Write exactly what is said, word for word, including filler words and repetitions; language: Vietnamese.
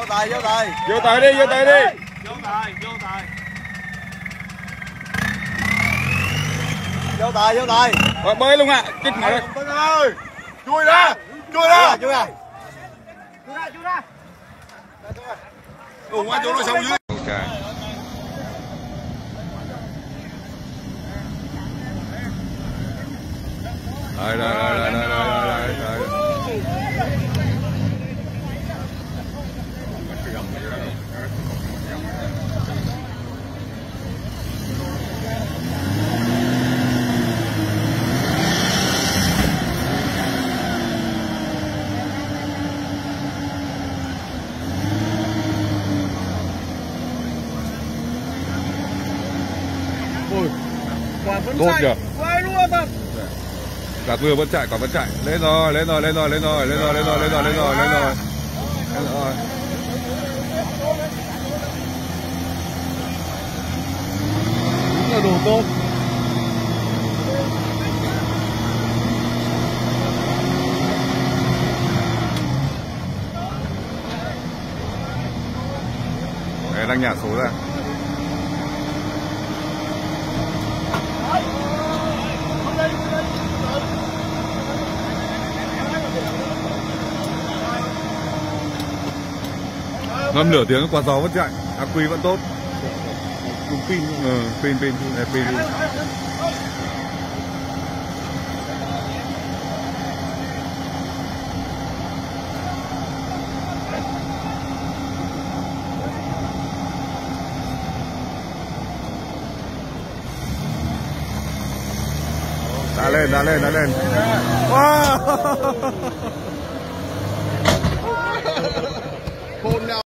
Vô tài, vô tài. Vô tài đi, vô tài đi. Vô tài, vô tài. Vô tài, vô tài. Rồi bơi luôn ạ. Chích mày ơi. Tuấn ơi. Chui ra. Chui ra. Chui ra. Chui ra, chui ra. Ủa quá chỗ nó sâu dưới. Rồi rồi rồi rồi rồi rồi rồi. Ôi, quả vẫn Tốt chạy. kìa. Quay luôn mà. Cả vừa vẫn chạy, quả vẫn chạy. Lên rồi, lên rồi, lên rồi, lên rồi, lên rồi, lên rồi, lên rồi, lên rồi, lên rồi. Lên rồi. Đúng là đồ tốt. Đấy, đang nhả số ra. Ngâm nửa tiếng quả gió vẫn chạy, ắc quy vẫn tốt. Đúng pin. Ừ, pin pin pin pin. Đá lên, đá lên, đá lên. Wow.